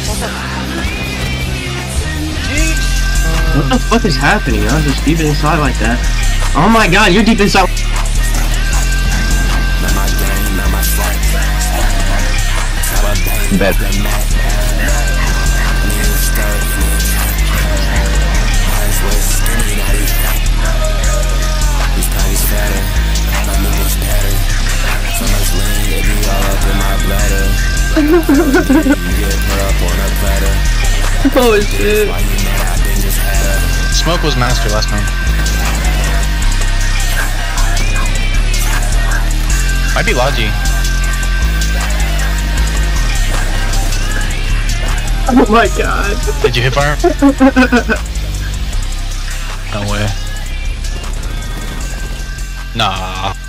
What the fuck is happening? I was just deep inside like that. Oh my god, you're deep inside. Bad. Oh shit. Smoke was master last time. Might be Logi. Oh my god. Did you hit fire? No way. Nah.